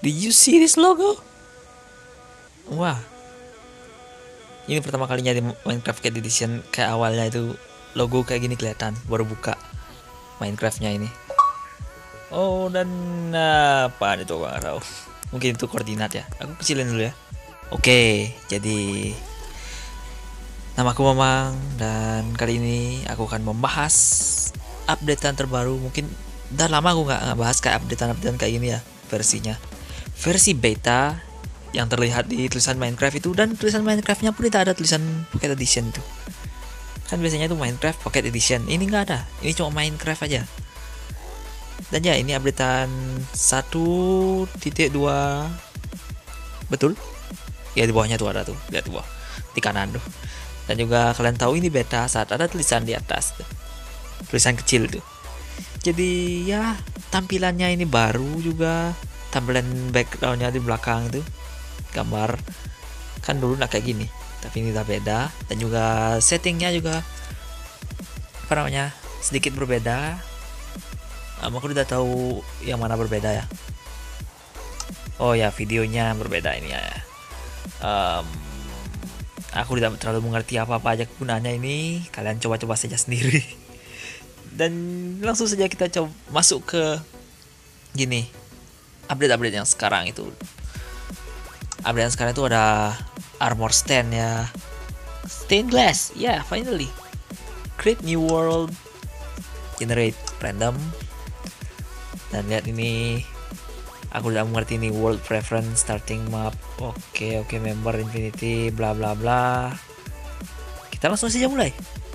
Did you see this logo? Wah, ini pertama kalinya di Minecraft Cat Edition. Kayak awalnya itu logo kayak gini kelihatan, baru buka Minecraftnya ini. Oh, dan apa itu gak tahu. Mungkin itu koordinat ya. Aku kecilin dulu ya. Oke, jadi namaku Mamang dan kali ini aku akan membahas updatean terbaru. Mungkin udah lama aku nggak bahas kayak updatean kayak gini ya versinya. Versi beta yang terlihat di tulisan Minecraft itu, dan tulisan Minecraftnya pun tidak ada tulisan Pocket Edition tuh. Kan biasanya tuh Minecraft Pocket Edition, ini nggak ada. Ini cuma Minecraft aja. Dan ya, ini updatean 1.2. Betul? Ya, di bawahnya tuh ada tuh, lihat di bawah, di kanan tuh. Dan juga kalian tahu ini beta saat ada tulisan di atas tuh, tulisan kecil tuh. Jadi ya, tampilannya ini baru juga. Tampilan backgroundnya di belakang itu gambar, kan dulu nggak kayak gini, tapi ini udah beda. Dan juga settingnya juga apa namanya, sedikit berbeda. Aku udah tahu yang mana berbeda ya. Oh ya, videonya berbeda ini ya. Aku tidak terlalu mengerti apa-apa aja gunanya ini. Kalian coba-coba saja sendiri. Dan langsung saja kita coba masuk ke gini, update yang sekarang itu. Update yang sekarang itu ada armor stand ya, stained glass ya, finally. Create new world, generate random. Dan lihat ini, aku udah mengerti ini, world preference, starting map. Oke, member infinity, bla bla bla. Kita langsung saja mulai.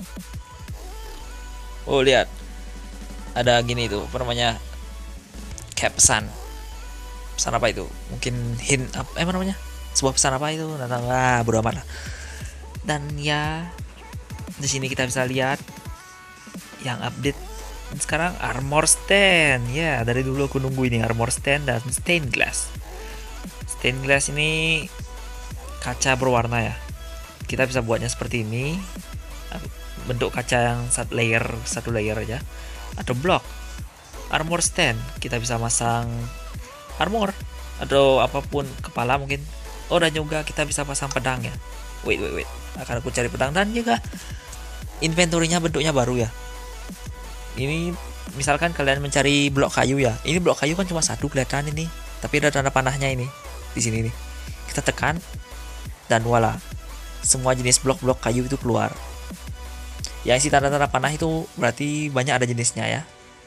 Oh, lihat, ada gini tuh, apa namanya, kayak pesan apa itu, mungkin hint apa namanya, sebuah pesan apa itu, bodo amat lah. Dan ya, di sini kita bisa lihat yang update sekarang, armor stand ya. Dari dulu aku nunggu ini armor stand dan stained glass. Stained glass ini kaca berwarna ya. Kita bisa buatnya seperti ini, bentuk kaca yang satu layer aja, atau blok. Armor stand, kita bisa masang armor atau apapun, kepala mungkin. Oh, dan juga kita bisa pasang pedang ya. Wait, akan aku cari pedang. Dan juga inventory-nya bentuknya baru ya. Ini misalkan kalian mencari blok kayu ya, ini blok kayu kan cuma satu kelihatan ini, tapi ada tanda panahnya ini di sini nih. Kita tekan dan voila, semua jenis blok-blok kayu itu keluar. Yang isi tanda-tanda panah itu berarti banyak ada jenisnya ya.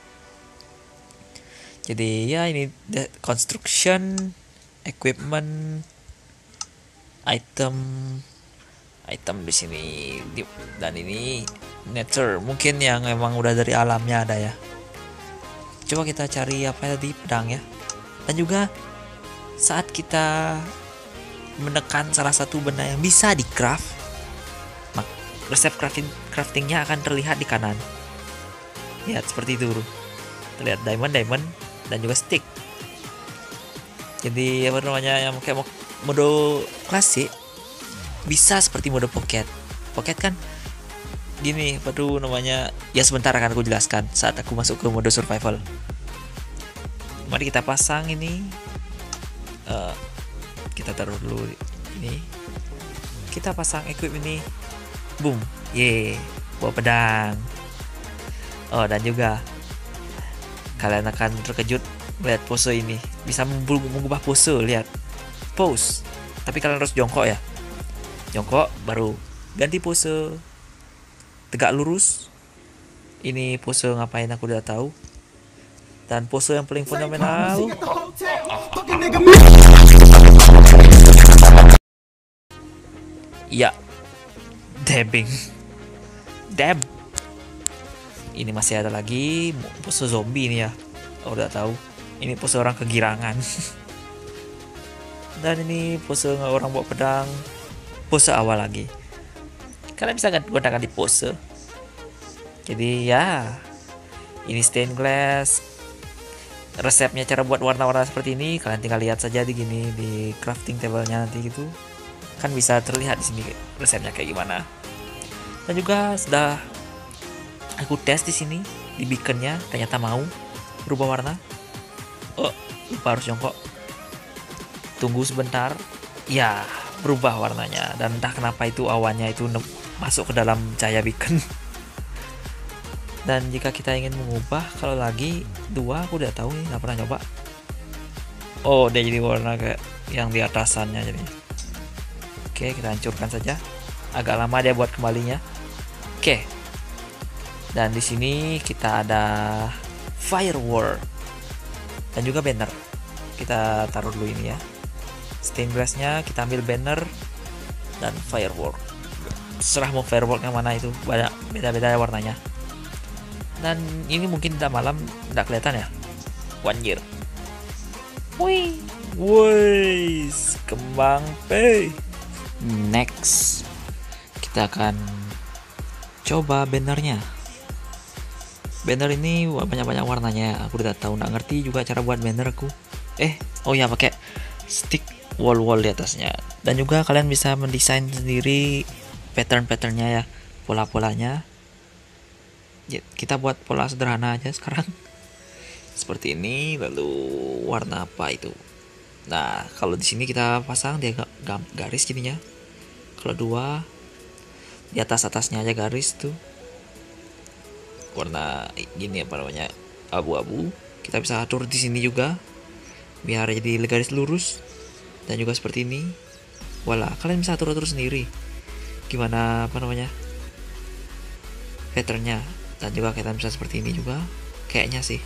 Jadi ya, ini the construction, equipment, item di sini, dan ini nature, mungkin yang emang udah dari alamnya ada ya. Coba kita cari apa tadi, pedang ya. Dan juga saat kita menekan salah satu benda yang bisa di craft, resep craftingnya akan terlihat di kanan. Lihat seperti itu, terlihat diamond dan juga stick. Jadi apa namanya, yang kayak mode klasik bisa seperti mode pocket kan gini, apa tuh namanya ya, sebentar akan aku jelaskan saat aku masuk ke mode survival. Mari kita pasang ini, kita taruh dulu ini, kita pasang equip ini, boom, bawa pedang. Oh, dan juga kalian akan terkejut lihat pose ini, bisa mengubah pose. Lihat pose, tapi kalian harus jongkok ya, jongkok baru ganti pose, tegak lurus. Ini pose ngapain aku udah tahu. Dan pose yang paling fundamental, ya, dabbing, dab. Ini masih ada lagi pose zombie ini ya. Oh, udah tahu. Ini pose orang kegirangan. Dan ini pose orang bawa pedang, pose awal lagi. Kalian bisa gunakan di pose. Jadi ya, ini stained glass. Resepnya, cara buat warna-warna seperti ini kalian tinggal lihat saja di gini, di crafting table-nya nanti gitu. Kan bisa terlihat di sini resepnya kayak gimana. Dan juga sudah aku tes di sini di beacon-nya, ternyata mau berubah warna. Oh, lupa harus jongkok. Tunggu sebentar, ya berubah warnanya, dan entah kenapa itu awannya itu masuk ke dalam cahaya beacon. Dan jika kita ingin mengubah, kalau lagi 2 aku udah tahu nih, nggak pernah nyoba. Oh, dia jadi warna kayak yang di atasannya jadi. Oke, kita hancurkan saja. Agak lama dia buat kembalinya. Oke. Dan di sini kita ada firework dan juga banner. Kita taruh dulu ini ya. Stained glassnya kita ambil banner dan firework. Serah mau firework yang mana itu, banyak beda-beda warnanya. Dan ini mungkin tidak malam tidak kelihatan ya. 1 year. Wih, wih, kembang pay. Next, kita akan coba bannernya. Banner ini banyak-banyak warnanya. Aku udah tahu, nggak ngerti juga cara buat banner aku. Oh ya, pakai stick wall di atasnya. Dan juga kalian bisa mendesain sendiri pattern-patternnya ya, pola-polanya. Kita buat pola sederhana aja sekarang. Seperti ini, lalu warna apa itu? Nah, kalau di sini kita pasang dia garis jadinya. Kalau 2 di atasnya aja garis tuh. Warna gini apa namanya? Abu-abu. Kita bisa atur di sini juga biar jadi garis lurus. Dan juga seperti ini. Wala, kalian bisa atur sendiri. Gimana apa namanya? Patternnya. Dan juga kita bisa seperti ini juga. Kayaknya sih.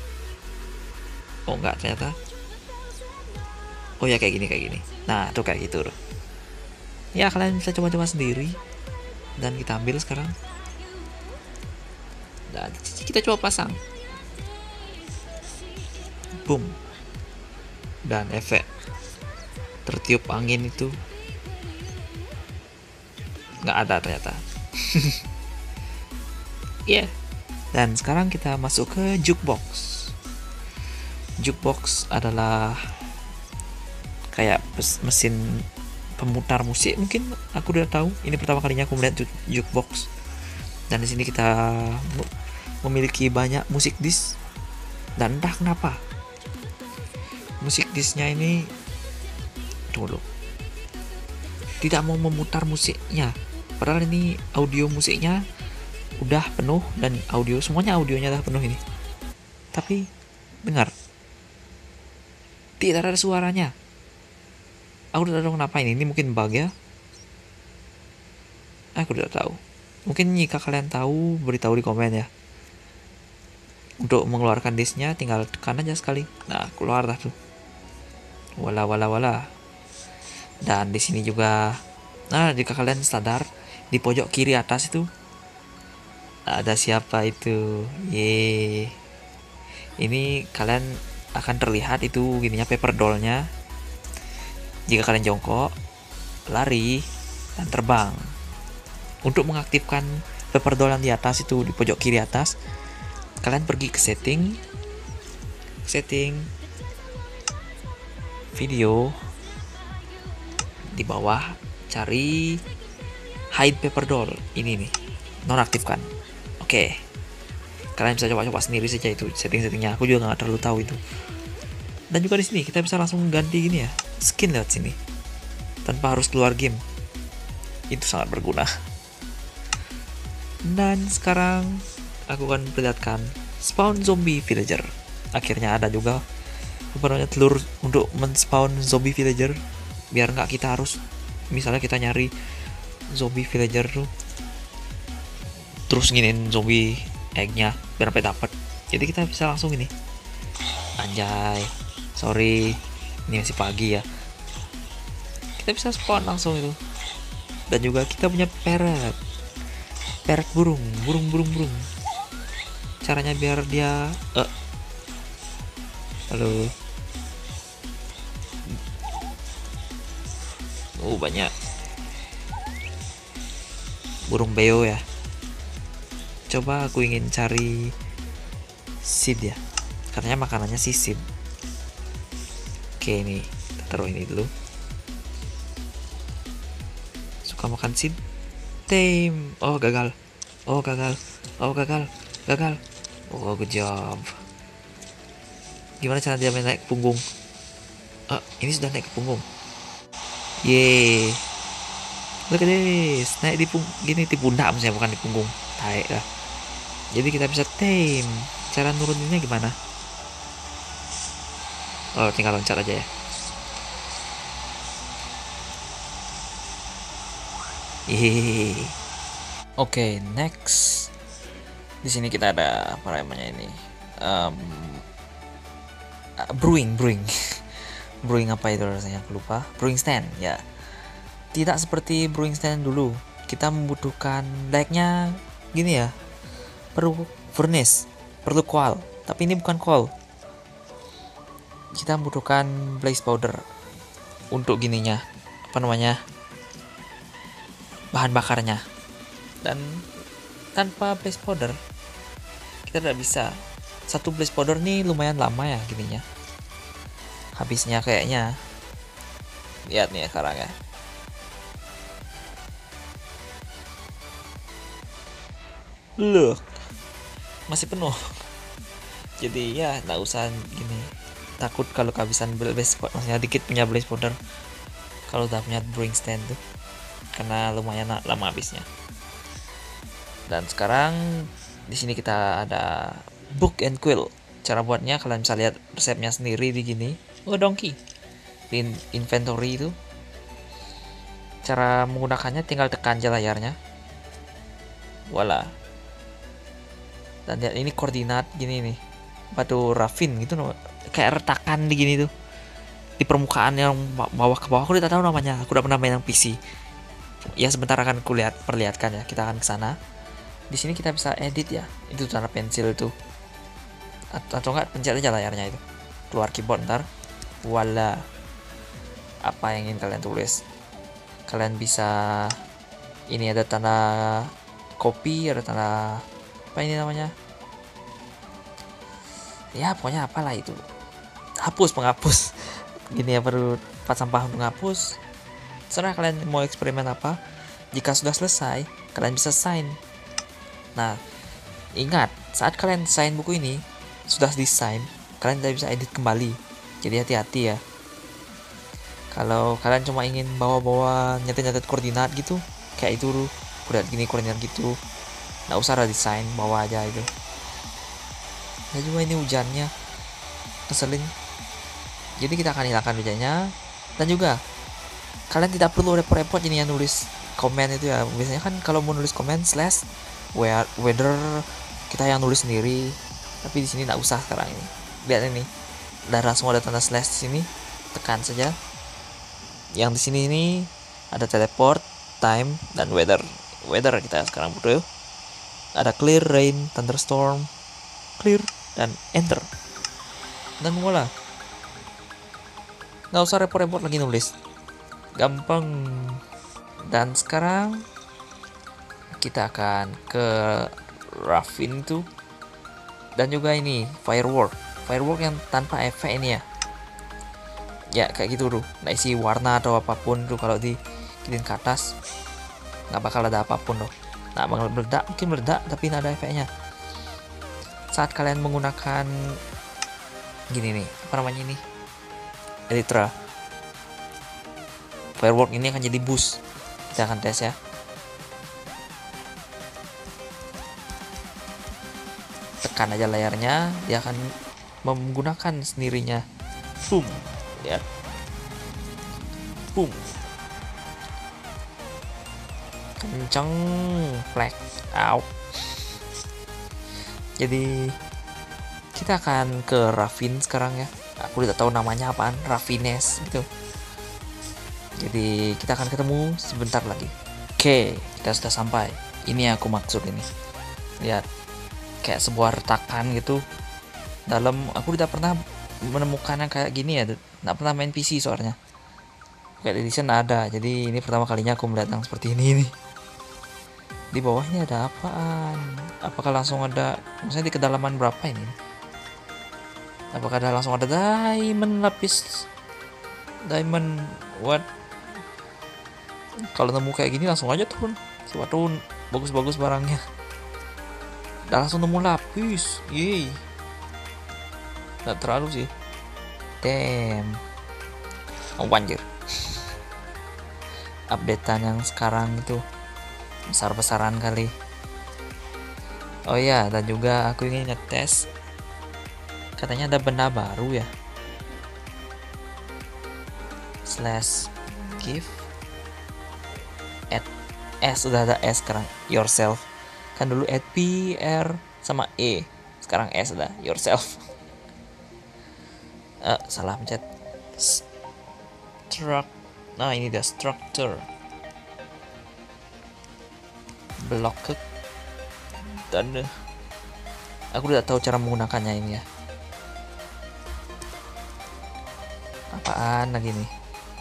Oh enggak, ternyata. Oh ya, kayak gini. Nah, tuh kayak gitu. Ya, kalian bisa coba-coba sendiri. Dan kita ambil sekarang. Dan kita coba pasang. Boom. Dan efek tertiup angin itu nggak ada ternyata. Ya. Yeah. Dan sekarang kita masuk ke jukebox. Jukebox adalah kayak mesin pemutar musik, mungkin aku udah tahu. Ini pertama kalinya aku melihat jukebox. Dan di sini kita memiliki banyak musik disc. Dan entah kenapa musik discnya ini tidak mau memutar musiknya. Padahal ini audio musiknya udah penuh dan semuanya audionya udah penuh ini. Tapi dengar, tidak ada suaranya. Aku tidak tahu kenapa ini mungkin bug ya. Aku tidak tahu. Mungkin jika kalian tahu, beritahu di komen ya. Untuk mengeluarkan disknya tinggal tekan aja sekali. Nah, keluar dah tuh. Wala. Dan di sini juga, nah jika kalian sadar di pojok kiri atas itu ada siapa itu. Ini kalian akan terlihat itu gininya paper doll-nya. Jika kalian jongkok, lari, dan terbang. Untuk mengaktifkan paper doll yang di atas itu, di pojok kiri atas, kalian pergi ke setting video, di bawah cari hide paper doll, ini nih, nonaktifkan. Oke. Kalian bisa coba-coba sendiri saja itu setting-settingnya. Aku juga nggak terlalu tahu itu. Dan juga di sini kita bisa langsung ganti gini ya, skin lewat sini tanpa harus keluar game. Itu sangat berguna. Dan sekarang aku akan perlihatkan spawn zombie villager. Akhirnya ada juga telur untuk men-spawn zombie villager, biar nggak kita harus, misalnya kita nyari zombie villager tuh terus nginin zombie egg-nya biar sampai dapat. Jadi kita bisa langsung ini. Anjay, sorry, ini masih pagi ya. Kita bisa spawn langsung itu. Dan juga kita punya parrot burung. Caranya biar dia halo. Banyak burung beo ya. Coba aku ingin cari seed ya. Katanya makanannya si seed. Oke, ini kita taruh ini dulu. Suka makan seed. Tame. Gagal. Good job. Gimana cara dia naik punggung? Ini sudah naik ke punggung. Yeay. Look at this. Naik di gini di pundak maksudnya, bukan di punggung. Tarik lah. Jadi kita bisa tame. Cara nuruninnya gimana? Oh, tinggal loncat aja ya. Yeay. Oke, next. Di sini kita ada apa namanya ini? Brewing. Brewing apa itu rasanya? Aku lupa. Brewing stand ya. Tidak seperti brewing stand dulu. Kita membutuhkan layaknya gini ya. Perlu furnace, perlu coal. Tapi ini bukan coal. Kita membutuhkan blaze powder untuk gininya. Apa namanya? Bahan bakarnya. Dan tanpa blaze powder kita tidak bisa. Satu blaze powder nih lumayan lama ya gininya. Habisnya kayaknya. Lihat nih ya sekarang ya. Look, masih penuh. Jadi ya nggak usah gini. Takut kalau kehabisan blaze powder, maksudnya dikit punya blaze powder. Kalau udah punya brewing stand tuh, karena lumayan lama habisnya. Dan sekarang di sini kita ada book and quill. Cara buatnya kalian bisa lihat resepnya sendiri di gini. Oh, donkey. Di inventory itu. Cara menggunakannya tinggal tekan aja layarnya. Voila. Dan lihat ini koordinat gini nih. Batu rafin gitu, kayak retakan di gini tuh. Di permukaan yang bawah ke bawah, aku tidak tahu namanya. Aku udah pernah main yang PC. Ya sebentar akan perlihatkan ya. Kita akan ke sana. Di sini kita bisa edit ya. Itu tanda pensil itu. Atau enggak, pencet aja layarnya itu. Keluar keyboard ntar. Voila. Apa yang ingin kalian tulis? Kalian bisa, ini ada tanda copy, ada tanda apa ini namanya? Ya pokoknya apalah itu. Hapus, penghapus. Gini ya, perlu tempat sampah untuk hapus. Serah kalian mau eksperimen apa. Jika sudah selesai, kalian bisa sign. Nah, ingat, saat kalian sign buku ini, sudah desain, kalian tidak bisa edit kembali. Jadi hati-hati ya. Kalau kalian cuma ingin bawa-bawa nyatet-nyatet koordinat gitu, kayak itu udah gini koordinat gitu, nggak usah ada desain, bawa aja itu. Ya juga ini hujannya ngeselin. Jadi kita akan hilangkan hujannya. Dan juga kalian tidak perlu repot-repot ini yang nulis komen itu ya. Biasanya kan kalau mau nulis komen slash weather kita yang nulis sendiri. Tapi di sini nggak usah sekarang ini. Lihat ini, udah langsung ada tanda slash di sini. Tekan saja. Yang di sini ini ada teleport, time, dan weather. Weather kita sekarang butuh. Ada clear, rain, thunderstorm, clear, dan enter. Dan voila. Nggak usah repot-repot lagi nulis. Gampang. Dan sekarang kita akan ke Raffin tuh. Dan juga ini firework yang tanpa efek ini ya. Ya kayak gitu tuh, nggak isi warna atau apapun tuh. Kalau diginiin ke atas nggak bakal ada apapun loh. Nah, bakal meledak, mungkin meledak tapi nggak ada efeknya. Saat kalian menggunakan gini nih, apa namanya ini, Elytra, firework ini akan jadi boost. Kita akan tes ya. Tekan aja layarnya, dia akan menggunakan sendirinya. Boom. Lihat. Boom. Kenceng. Flag. Out. Jadi kita akan ke Raffin sekarang ya. Aku tidak tahu namanya apaan, Raffines gitu. Jadi kita akan ketemu sebentar lagi. Oke, kita sudah sampai. Ini yang aku maksud ini. Lihat, kayak sebuah retakan gitu. Dalam, aku tidak pernah menemukan yang kayak gini ya. Nggak pernah main PC soalnya. Kayak edition ada. Jadi ini pertama kalinya aku melihat yang seperti ini nih. Di bawahnya ada apaan? Apakah langsung ada, maksudnya di kedalaman berapa ini? Apakah ada langsung ada diamond, lapis diamond, what? Kalau nemu kayak gini langsung aja turun. Coba turun, bagus-bagus barangnya. Udah langsung nemu lapis, yeay. Nggak terlalu sih. Damn. Oh, anjir. Updatean yang sekarang itu besar-besaran kali. Oh iya, dan juga aku ingin ngetes. Katanya ada benda baru ya. Slash give add S, udah ada S sekarang, yourself. Kan dulu add P, R sama E, sekarang S udah yourself. Salah pencet. Nah ini dia structure block dan aku udah tahu cara menggunakannya ini ya. Apaan lagi nih?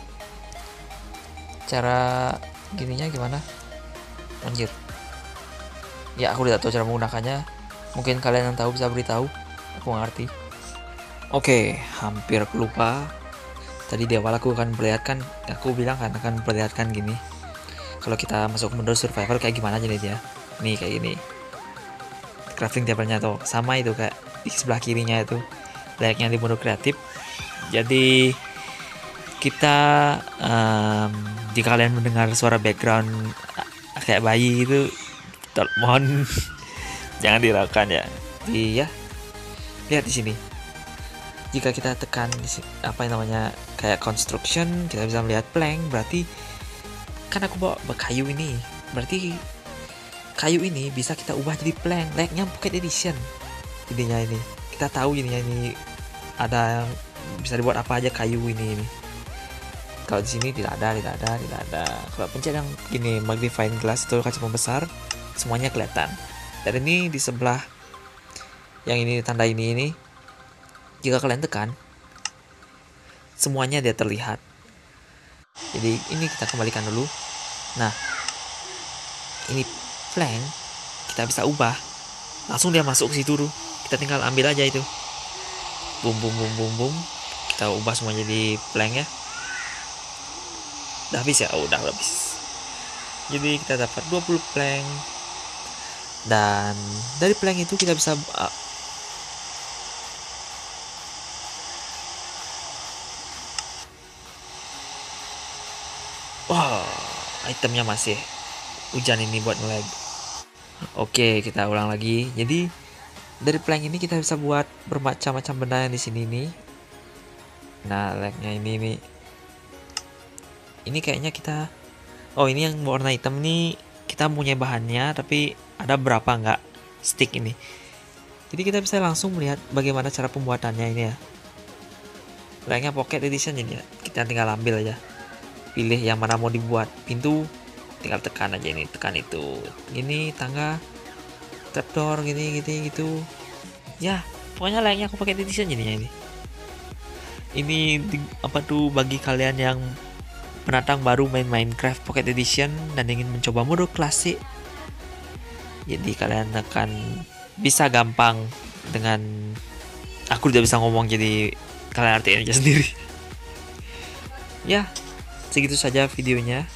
Cara gininya gimana? Anjir. Ya aku udah tahu cara menggunakannya. Mungkin kalian yang tahu bisa beritahu. Aku ngerti. Oke, hampir lupa. Tadi di awal aku bilang kan akan memperlihatkan gini. Kalau kita masuk mode survival kayak gimana jadi dia. Nih kayak gini. Crafting table-nya tuh sama itu kayak di sebelah kirinya itu. Layaknya di mode kreatif. Jadi kita jika kalian mendengar suara background kayak bayi itu, mohon jangan dirakan ya. Iya. Lihat di sini. Jika kita tekan di sini, apa yang namanya kayak construction, kita bisa melihat plank. Berarti kan aku bawa kayu ini, berarti kayu ini bisa kita ubah jadi plank, layaknya Pocket Edition. Intinya ini kita tahu ini ada yang bisa dibuat apa aja kayu ini. Kalau di sini tidak ada. Kalau pencet yang gini magnifying glass itu kaca pembesar, semuanya kelihatan. Dan ini di sebelah yang ini tanda ini jika kalian tekan, semuanya dia terlihat. Jadi ini kita kembalikan dulu. Nah, ini plank kita bisa ubah. Langsung dia masuk ke situ tuh. Kita tinggal ambil aja itu. Boom. Kita ubah semua jadi plank ya. Udah habis ya? Oh, udah habis. Jadi kita dapat 20 plank. Dan dari plank itu kita bisa itemnya masih hujan ini buat nge-lag. Oke, kita ulang lagi. Jadi dari plank ini kita bisa buat bermacam-macam benda yang di sini nih. Nah, lagnya ini kayaknya kita. Oh, ini yang warna hitam nih kita punya bahannya, tapi ada berapa nggak stick ini. Jadi kita bisa langsung melihat bagaimana cara pembuatannya ini ya. Layaknya Pocket Edition ini ya. Kita tinggal ambil aja. Pilih yang mana mau dibuat. Pintu tinggal tekan aja ini, tekan itu. Gini tangga, trapdoor gini gitu. Ya, pokoknya layaknya aku pakai edition jadinya ini. Ini apa tuh bagi kalian yang pendatang baru main Minecraft Pocket Edition dan ingin mencoba mode klasik. Jadi kalian akan bisa gampang dengan aku udah bisa ngomong, jadi kalian artiin aja sendiri. Ya, segitu saja videonya.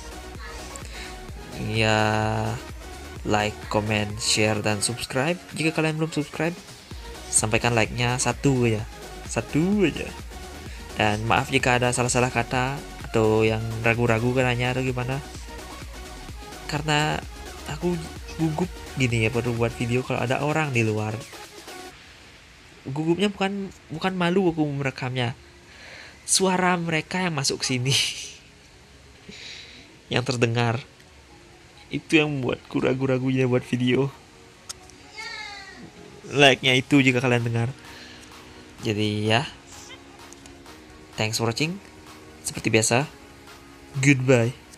Ya, like, comment, share, dan subscribe. Jika kalian belum subscribe, sampaikan like-nya satu aja. Dan maaf jika ada salah-salah kata atau yang ragu-ragu katanya atau gimana. Karena aku gugup gini ya perlu buat video kalau ada orang di luar. Gugupnya bukan malu aku merekamnya. Suara mereka yang masuk sini yang terdengar. Itu yang membuatku ragu-ragunya buat video. Like-nya itu jika kalian dengar. Jadi ya, thanks for watching. Seperti biasa, goodbye.